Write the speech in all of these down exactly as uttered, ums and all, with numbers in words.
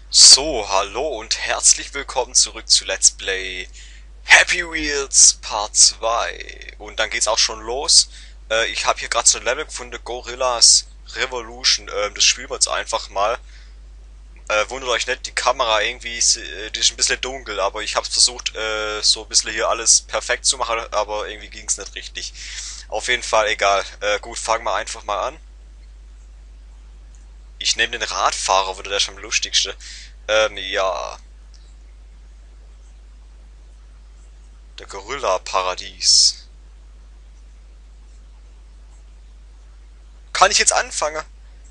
So, hallo und herzlich willkommen zurück zu Let's Play Happy Wheels Part zwei. Und dann geht's auch schon los. Äh, ich habe hier gerade so ein Level gefunden, Gorillas Revolution. Ähm, das spielen wir jetzt einfach mal. Äh, wundert euch nicht, die Kamera irgendwie ist, äh, die ist ein bisschen dunkel, aber ich habe versucht, äh, so ein bisschen hier alles perfekt zu machen, aber irgendwie ging's nicht richtig. Auf jeden Fall egal. Äh, gut, fangen wir einfach mal an. Ich nehme den Radfahrer, würde der schon am lustigste. Ähm, ja. Der Gorilla-Paradies. Kann ich jetzt anfangen?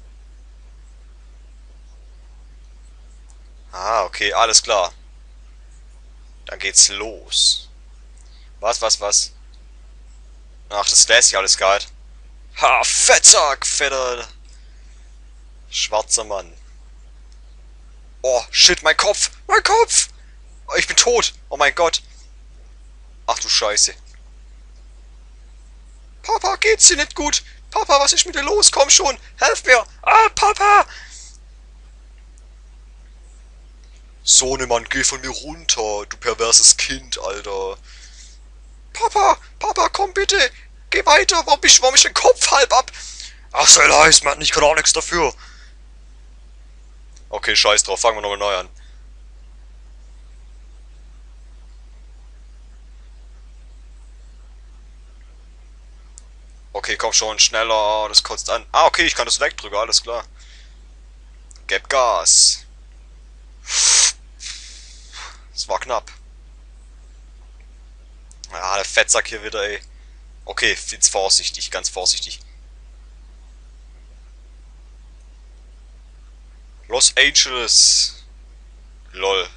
Ah, okay, alles klar. Dann geht's los. Was, was, was? Ach, das lässt sich alles geil. Ha, Fettsack, fetter schwarzer Mann. Oh, shit, mein Kopf, mein Kopf! Oh, ich bin tot. Oh mein Gott. Ach du Scheiße. Papa, geht's dir nicht gut? Papa, was ist mit dir los? Komm schon, helf mir. Ah, Papa! Sohnemann, geh von mir runter, du perverses Kind, Alter. Papa, Papa, komm bitte. Geh weiter, warum bist, warum ist dein Kopf halb ab? Ach, sei leise, Mann, ich kann auch nichts dafür. Okay, scheiß drauf, fangen wir nochmal neu an. Okay, komm schon, schneller, das kotzt an. Ah, okay, ich kann das wegdrücken, alles klar. Gib Gas. Das war knapp. Ah, der Fettsack hier wieder, ey. Okay, jetzt vorsichtig, ganz vorsichtig. Los Angeles. Lol.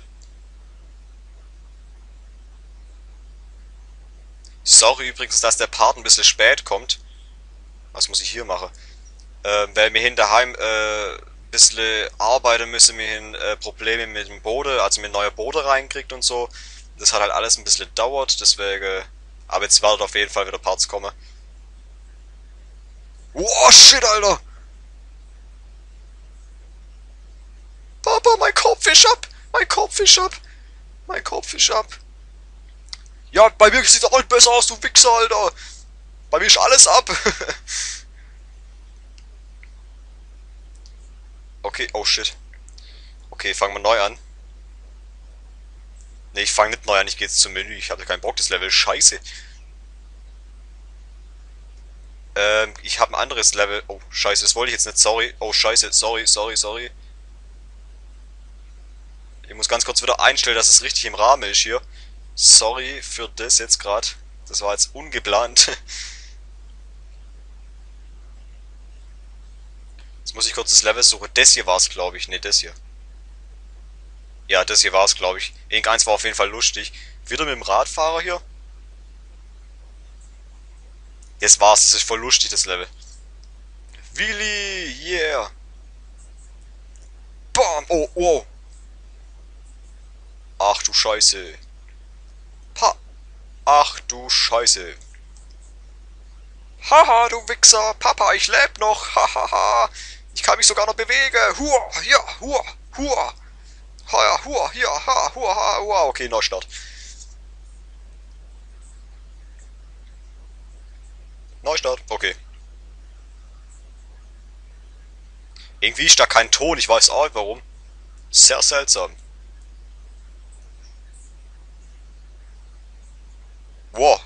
Sorry übrigens, dass der Part ein bisschen spät kommt. Was muss ich hier machen? Ähm, weil wir hin daheim äh, ein bisschen arbeiten müssen, wir hin äh, Probleme mit dem Boden, also mit neuer Boden reinkriegt und so. Das hat halt alles ein bisschen gedauert, deswegen. Aber jetzt werden auf jeden Fall wieder Parts kommen. Oh shit, Alter! Papa, mein Kopf ist ab! Mein Kopf ist ab! Mein Kopf ist ab! Ja, bei mir sieht alles besser aus, du Wichser, Alter! Bei mir ist alles ab! Okay, oh shit. Okay, fangen wir neu an. Ne, ich fange nicht neu an, ich gehe jetzt zum Menü. Ich hatte keinen Bock, das Level ist scheiße. Ähm, ich habe ein anderes Level. Oh, scheiße, das wollte ich jetzt nicht, sorry. Oh, scheiße, sorry, sorry, sorry. Ich muss ganz kurz wieder einstellen, dass es richtig im Rahmen ist hier. Sorry für das jetzt gerade. Das war jetzt ungeplant. Jetzt muss ich kurz das Level suchen. Das hier war es, glaube ich. Ne, das hier. Ja, das hier war es, glaube ich. Irgendeins war auf jeden Fall lustig. Wieder mit dem Radfahrer hier. Das war's, das ist voll lustig, das Level. Willi, yeah. Bam, oh, oh. Ach du Scheiße. Pa. Ach du Scheiße. Haha, du Wichser. Papa, ich leb noch. Hahaha. Ich kann mich sogar noch bewegen. Hua, ja, hua, hua. Ha, ja, hua, ja, ha, hua, ha, hua. Okay, Neustart. Neustart, okay. Irgendwie ist da kein Ton, ich weiß auch nicht warum. Sehr seltsam. Wow.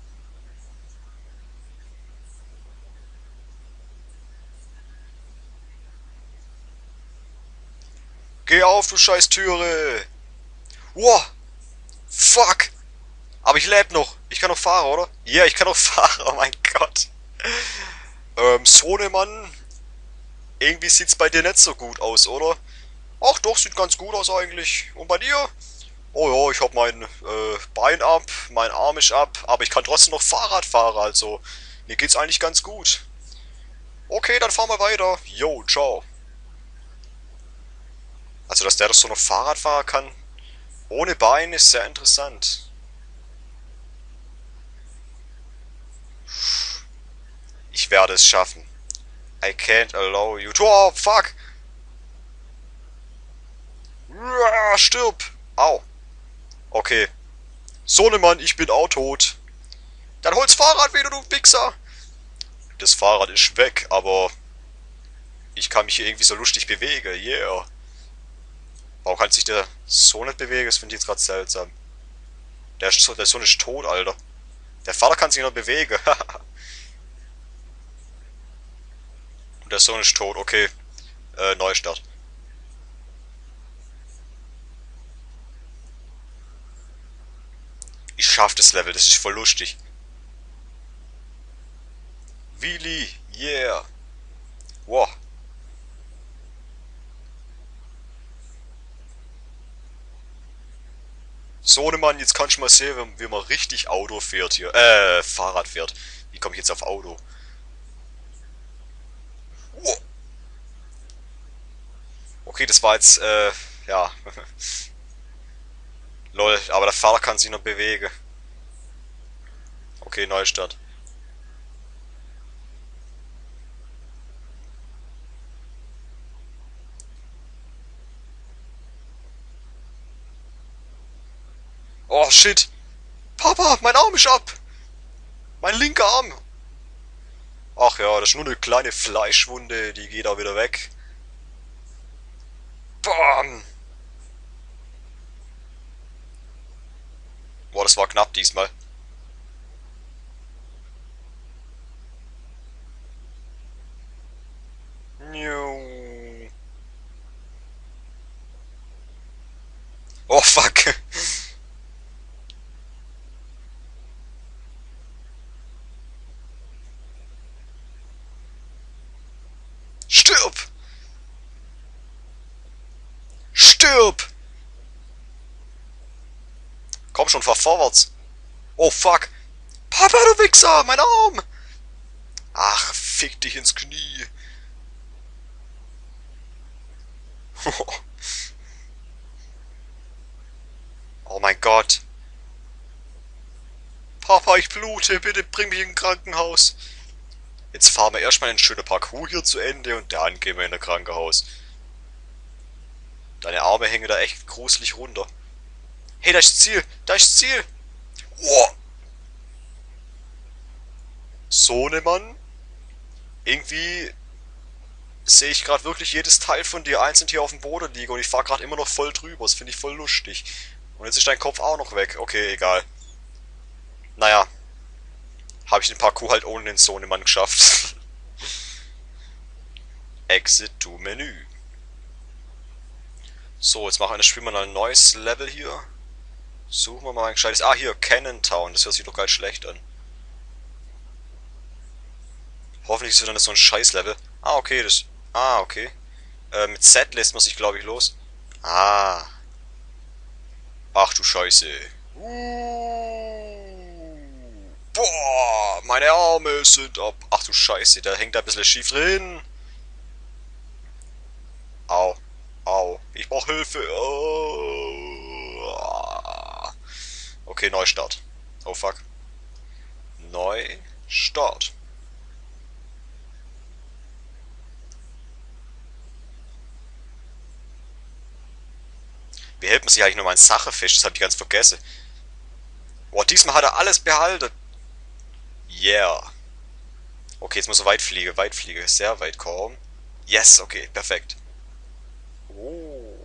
Geh auf, du scheiß Türe. Wow. Fuck. Aber ich lebe noch. Ich kann noch fahren, oder? Ja, yeah, ich kann noch fahren. Oh mein Gott. Ähm, Sohnemann. Irgendwie sieht's bei dir nicht so gut aus, oder? Ach doch, sieht ganz gut aus eigentlich. Und bei dir? Oh ja, ich hab mein äh, Bein ab, mein Arm ist ab, aber ich kann trotzdem noch Fahrrad fahren, also mir geht's eigentlich ganz gut. Okay, dann fahren wir weiter. Jo, ciao. Also, dass der doch so noch Fahrrad fahren kann, ohne Bein, ist sehr interessant. Ich werde es schaffen. I can't allow you to... Oh, fuck! Ja, stirb! Au. Okay. Sohnemann, ich bin auch tot. Dann hol's Fahrrad wieder, du Wichser! Das Fahrrad ist weg, aber ich kann mich hier irgendwie so lustig bewegen, yeah. Warum kann sich der so nicht bewegen? Das finde ich jetzt gerade seltsam. Der, ist so, der Sohn ist tot, Alter. Der Vater kann sich noch bewegen. Und der Sohn ist tot, okay. Äh, Neustart. Ich schaff das Level, das ist voll lustig. Wheelie, yeah. Wow. Sohnemann, jetzt kannst du mal sehen, wie man richtig Auto fährt hier. Äh, Fahrrad fährt. Wie komme ich jetzt auf Auto? Wow. Okay, das war jetzt, äh, ja. Lol, aber der Fahrer kann sich noch bewegen. Okay, Neustart. Oh shit! Papa, mein Arm ist ab! Mein linker Arm! Ach ja, das ist nur eine kleine Fleischwunde, die geht auch wieder weg. Bam! Boah, das war knapp diesmal. Oh fuck! Stirb! Stirb! Komm schon, fahr vorwärts. Oh fuck! Papa, du Wichser! Mein Arm! Ach, fick dich ins Knie. Oh mein Gott. Papa, ich blute, bitte bring mich in ein Krankenhaus. Jetzt fahren wir erstmal einen schönen Parcours hier zu Ende und dann gehen wir in ein Krankenhaus. Deine Arme hängen da echt gruselig runter. Hey, da ist das Ziel, da ist das Ziel. Oh. Sohnemann? Irgendwie sehe ich gerade wirklich jedes Teil von dir einzeln hier auf dem Boden liegen und ich fahre gerade immer noch voll drüber. Das finde ich voll lustig. Und jetzt ist dein Kopf auch noch weg. Okay, egal. Naja. Habe ich den Parcours halt ohne den Sohnemann geschafft. Exit to Menü. So, jetzt machen wir, spielen wir mal ein neues Level hier. Suchen wir mal ein gescheites. Ah, hier, Cannon Town. Das hört sich doch geil schlecht an. Hoffentlich ist es dann so ein Scheiß-Level. Ah, okay, das. Ah, okay. Äh, mit Z lässt man sich, glaube ich, los. Ah. Ach du Scheiße. Uh. Boah, meine Arme sind ab. Ach du Scheiße, da hängt da ein bisschen schief drin. Au. Au. Ich brauch Hilfe. Oh. Okay, Neustart. Oh fuck. Neustart. Wie hält man sich eigentlich nochmal in Sache fest? Das hab ich ganz vergessen. Boah, diesmal hat er alles behalten. Yeah. Okay, jetzt muss er weit fliegen. Weit fliegen. Sehr weit kommen. Yes, okay, perfekt. Oh.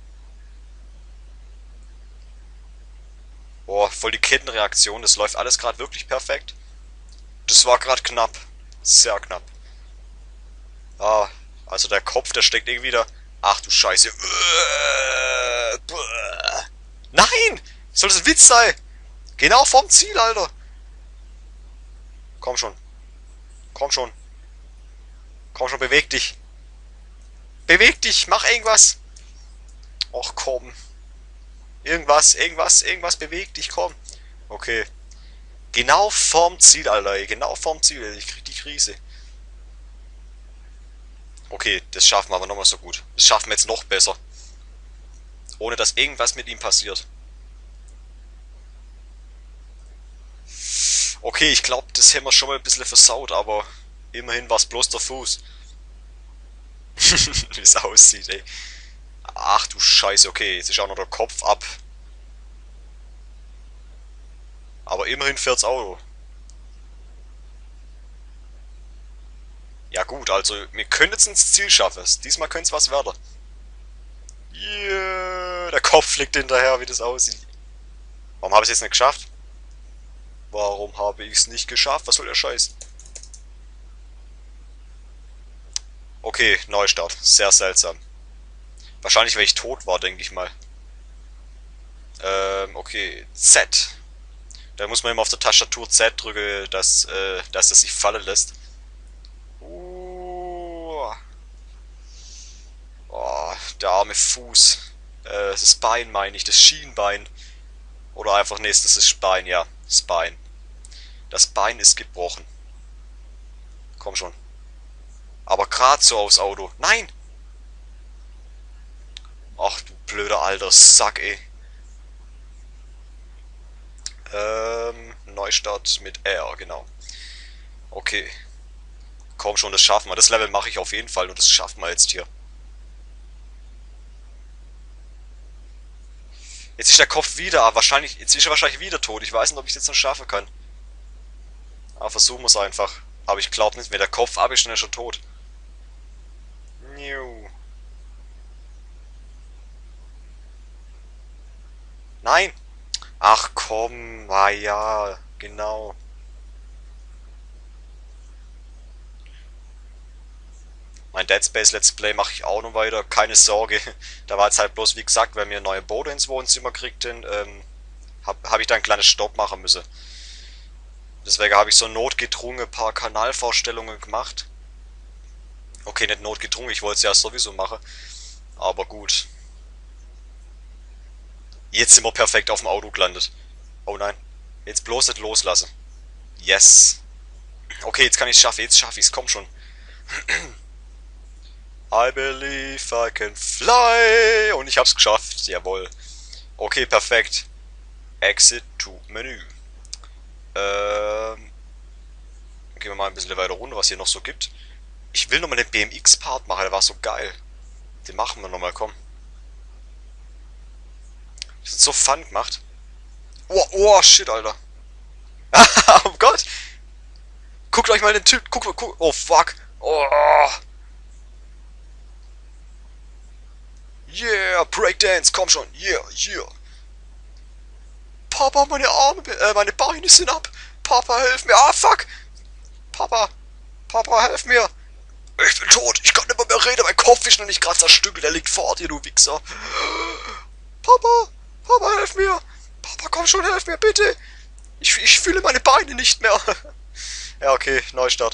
Boah, voll die Kettenreaktion. Das läuft alles gerade wirklich perfekt. Das war gerade knapp. Sehr knapp. Ah, also der Kopf, der steckt irgendwie da. Ach du Scheiße. Nein! Soll das ein Witz sein? Genau vorm Ziel, Alter. Komm schon. Komm schon. Komm schon, beweg dich. Beweg dich, mach irgendwas. Och komm. Irgendwas, irgendwas, irgendwas, beweg dich, komm. Okay. Genau vorm Ziel, Alter. Genau vorm Ziel. Ich krieg die Krise. Okay, das schaffen wir aber nochmal so gut. Das schaffen wir jetzt noch besser. Ohne dass irgendwas mit ihm passiert. Okay, ich glaube, das haben wir schon mal ein bisschen versaut, aber immerhin war es bloß der Fuß. Wie es aussieht, ey. Ach du Scheiße, okay, jetzt ist auch noch der Kopf ab. Aber immerhin fährt's Auto. Ja gut, also wir können jetzt ins Ziel schaffen. Diesmal könnte es was werden. Yeah, der Kopf fliegt hinterher, wie das aussieht. Warum habe ich es jetzt nicht geschafft? Warum habe ich es nicht geschafft? Was soll der Scheiß? Okay, Neustart. Sehr seltsam. Wahrscheinlich, weil ich tot war, denke ich mal. Ähm, okay. Z. Da muss man immer auf der Tastatur Z drücken, dass, äh, dass es sich fallen lässt. Uh. Oh, der arme Fuß. Äh, das Bein meine ich, das Schienbein. Oder einfach, nee, das ist das Bein, ja. Das Bein. Das Bein ist gebrochen. Komm schon. Aber gerade so aufs Auto. Nein! Ach du blöder alter Sack, ey. Ähm, Neustart mit R, genau. Okay. Komm schon, das schaffen wir. Das Level mache ich auf jeden Fall und das schaffen wir jetzt hier. Jetzt ist der Kopf wieder, wahrscheinlich, jetzt ist er wahrscheinlich wieder tot. Ich weiß nicht, ob ich es jetzt noch schaffen kann. Aber versuchen wir es einfach. Aber ich glaube nicht, wenn der Kopf ab ist, dann ist er tot. Nein! Ach komm, ah ja, genau. Mein Dead Space Let's Play mache ich auch noch weiter, keine Sorge. Da war jetzt halt bloß, wie gesagt, wenn wir neue Boote ins Wohnzimmer kriegten, ähm, habe hab ich da ein kleines Stopp machen müssen. Deswegen habe ich so notgedrungen ein paar Kanalvorstellungen gemacht. Okay, nicht notgedrungen, ich wollte es ja sowieso machen. Aber gut. Jetzt sind wir perfekt auf dem Auto gelandet. Oh nein. Jetzt bloß nicht loslassen. Yes. Okay, jetzt kann ich es schaffen, jetzt schaffe ich es, komm schon. I believe I can fly. Und ich hab's geschafft, jawohl. Okay, perfekt. Exit to Menü. Ähm, gehen wir mal ein bisschen weiter runter, was hier noch so gibt. Ich will nochmal den B M X-Part machen, der war so geil. Den machen wir nochmal, komm. Das ist so fun gemacht. Oh, oh, shit, Alter. Oh Gott. Guckt euch mal den Typ, guck, guck, oh fuck. Oh. Yeah, Breakdance, komm schon, yeah, yeah. Papa, meine Arme, äh, meine Beine sind ab. Papa, hilf mir. Ah, fuck. Papa, Papa, helf mir. Ich bin tot, ich kann nicht mehr, mehr reden, mein Kopf ist noch nicht gerade zerstückelt, der liegt vor dir, du Wichser. Papa, Papa, helf mir. Papa, komm schon, helf mir, bitte. Ich, ich fühle meine Beine nicht mehr. Ja, okay, Neustart.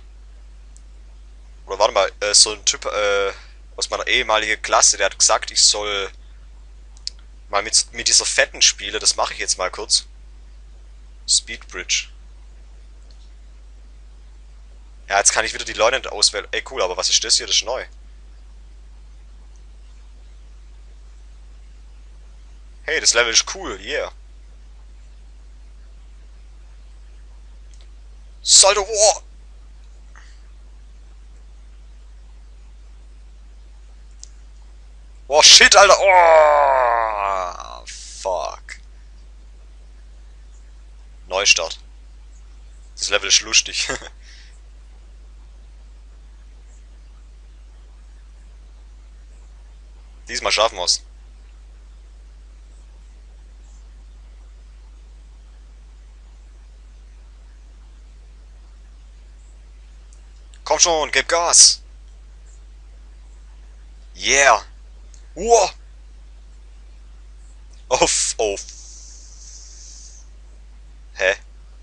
Oder warte mal, äh, so ein Typ äh, aus meiner ehemaligen Klasse, der hat gesagt, ich soll mal mit, mit dieser fetten spielen. Das mache ich jetzt mal kurz. Speedbridge. Ja, jetzt kann ich wieder die Leute nicht auswählen. Ey, cool, aber was ist das hier? Das ist neu. Hey, das Level ist cool, yeah. Salto, oh! Oh shit, Alter! Oh! Fuck. Neustart. Das Level ist lustig. Diesmal schaffen wir's. Komm schon, gib Gas! Yeah! Wow! Oh, oh. Hä?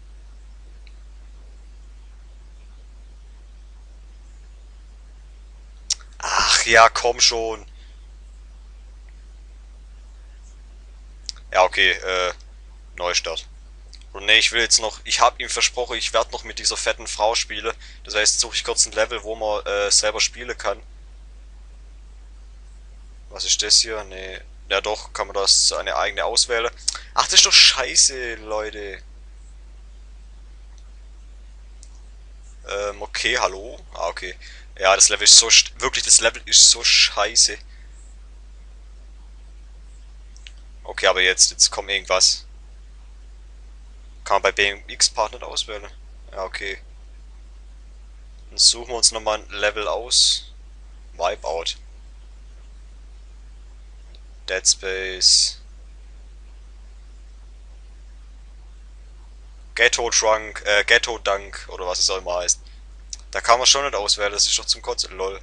Ach ja, komm schon. Ja, okay, äh, Neustart. Und nee, ich will jetzt noch, ich habe ihm versprochen, ich werde noch mit dieser fetten Frau spielen. Das heißt, suche ich kurz ein Level, wo man äh, selber spielen kann. Was ist das hier? Nee. Ja doch, kann man das eine eigene auswählen. Ach, das ist doch scheiße, Leute. Ähm, okay, hallo? Ah, okay. Ja, das Level ist so, wirklich, das Level ist so scheiße. Okay, aber jetzt, jetzt kommt irgendwas. Kann man bei B M X-Part nicht auswählen. Ja, okay. Dann suchen wir uns nochmal ein Level aus. Wipeout. Dead Space. Ghetto Drunk, äh, Ghetto Dunk oder was es auch immer heißt. Da kann man schon nicht auswählen, das ist doch zum Kotzen, lol.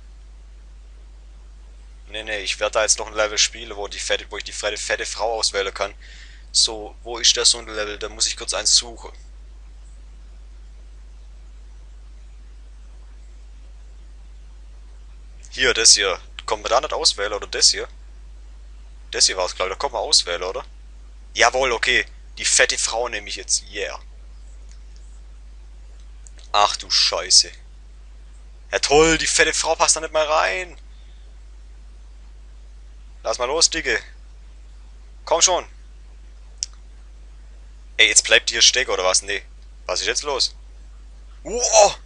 Nee, nee, ich werde da jetzt noch ein Level spielen, wo, die fette, wo ich die fette, fette Frau auswählen kann. So, wo ist das so ein Level? Da muss ich kurz eins suchen. Hier, das hier. Kommt man da nicht auswählen, oder das hier? Das hier war es, glaube ich. Da kommt man auswählen, oder? Jawohl, okay. Die fette Frau nehme ich jetzt. Yeah. Ach du Scheiße. Ja toll, die fette Frau passt da nicht mal rein. Lass mal los, Dicke. Komm schon. Ey, jetzt bleibt die hier stecken, oder was? Nee. Was ist jetzt los? Wow.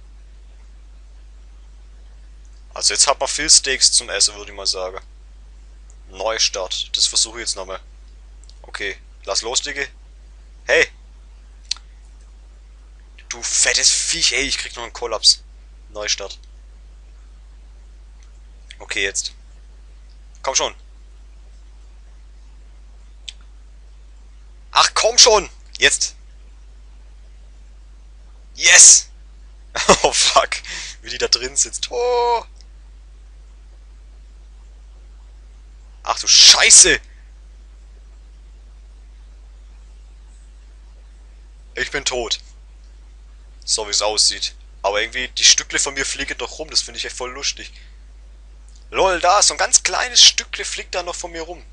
Also jetzt hat man viel Steaks zum Essen, würde ich mal sagen. Neustart. Das versuche ich jetzt nochmal. Okay. Lass los, Dicke. Hey. Du fettes Viech, ey, ich krieg noch einen Kollaps. Neustart. Okay, jetzt. Komm schon. Ach, komm schon. Jetzt. Yes. Oh, fuck. Wie die da drin sitzt. Oh. Ach du Scheiße. Ich bin tot. So wie es aussieht. Aber irgendwie, die Stückle von mir fliegen doch rum. Das finde ich echt voll lustig. Lol, da, so ein ganz kleines Stückle fliegt da noch von mir rum.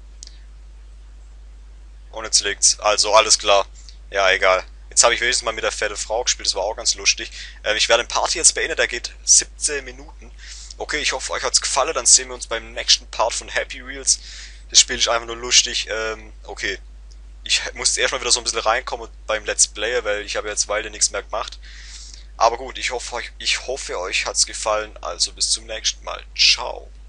Und jetzt liegt's. Also, alles klar. Ja, egal. Jetzt habe ich wenigstens mal mit der fetten Frau gespielt. Das war auch ganz lustig. Ähm, ich werde den Part jetzt beenden. Der geht siebzehn Minuten. Okay, ich hoffe, euch hat's gefallen. Dann sehen wir uns beim nächsten Part von Happy Wheels. Das Spiel ist einfach nur lustig. Ähm, okay. Ich musste erstmal wieder so ein bisschen reinkommen beim Let's Player, weil ich habe jetzt weiter nichts mehr gemacht. Aber gut, ich hoffe, euch, ich hoffe, euch hat's gefallen. Also bis zum nächsten Mal. Ciao.